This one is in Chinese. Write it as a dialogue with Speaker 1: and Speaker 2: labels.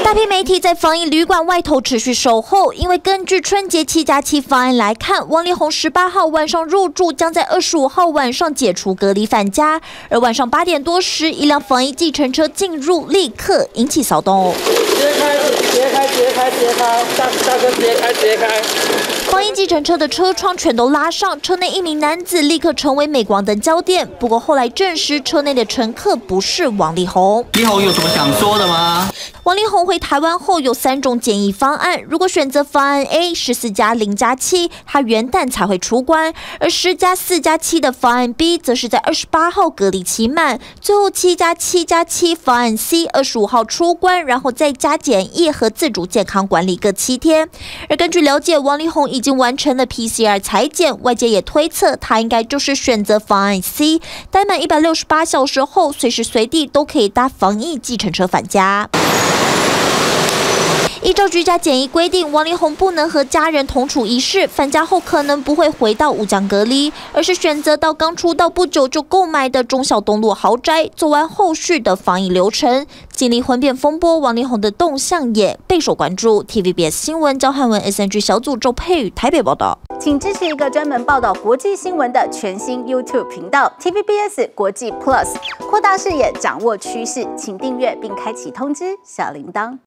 Speaker 1: 大批媒体在防疫旅馆外头持续守候，因为根据春节7+7方案来看，王力宏18号晚上入住，将在25号晚上解除隔离返家。而晚上8点多时，一辆防疫计程车进入，立刻引起骚动。
Speaker 2: 直接开，大哥直接开。
Speaker 1: 防疫计程车的车窗全都拉上，车内一名男子立刻成为镁光灯焦点。不过后来证实，车内的乘客不是王力宏。
Speaker 3: 力宏有什么想说的吗？
Speaker 1: 王力宏回台湾后有3种检疫方案，如果选择方案 A14+0+7，他元旦才会出关；而10+4+7的方案 B 则是在28号隔离期满，最后7+7+7方案 C 25号出关，然后再加检疫和自主健康管理各7天。而根据了解，王力宏已经完成了 PCR 采检，外界也推测他应该就是选择方案 C， 待满168小时后，随时随地都可以搭防疫计程车返家。依照居家检疫规定，王力宏不能和家人同处一室，返家后可能不会回到吴江隔离，而是选择到刚出道不久就购买的忠孝东路豪宅，走完后续的防疫流程。经历婚变风波，王力宏的动向也备受关注。TVBS 新闻焦汉文 SNG 小组周佩宇台北报道。
Speaker 4: 请支持一个专门报道国际新闻的全新 YouTube 频道 TVBS 国际 Plus， 扩大视野，掌握趋势，请订阅并开启通知小铃铛。